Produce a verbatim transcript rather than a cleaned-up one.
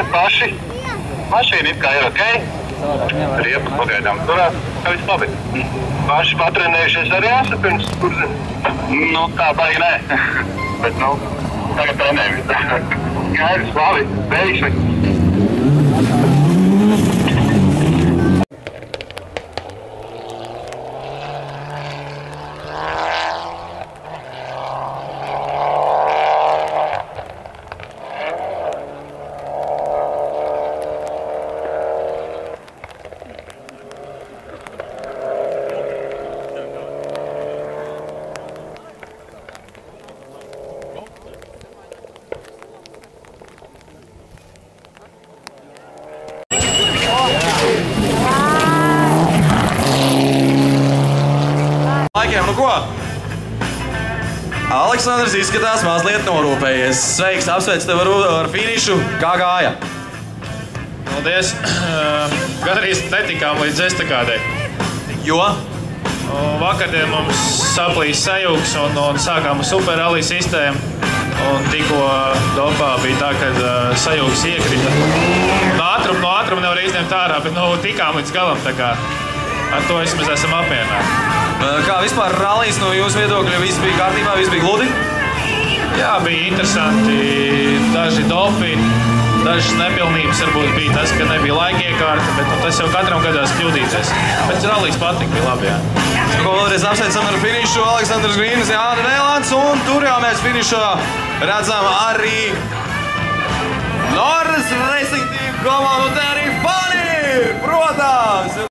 paši. Mašīna it kā ir ok. Riepas pagaidām turās. Kā viss labi. Paši patrenējušies arī esat pirms kurzem? Nu, tā baigi nē. Bet, nu, tagad trenējamies. Skaidrs, labi, veiksmi. Laikiem, nu ko? Aleksandrs izskatās mazliet norūpējies. Sveiks, apsveic tev ar, ar finišu. Kā gāja? Paldies. Gan arī netikām līdz estakādei. Jo? Vakardien mums saplīs sajūgs un, un sākām super rally sistēmu. Un tikko dopā bija tā, kad sajūgs iekrita. No ātruma, no ātruma nevar izņemt ārā, bet nu, tikām līdz galam. Tā kā ar to mēs esam apmierināti. Kā vispār rallijs no jūsu viedokļa? Viss bija kārtībā, viss bija gludi? Jā, bija interesanti. Daži dopi, dažas nepilnības varbūt bija tas, ka nebija laika iekārta, bet nu, tas jau katram gadās kļūdīties. Bet rallijs patika, bija labi, jā. Ko vēlreiz apsveicam ar finišu Aleksandrs Grīnis, Jānis Nēlants, un tur jau mēs finišā redzam arī Norris Racing Team komandu, un te arī fani, protams!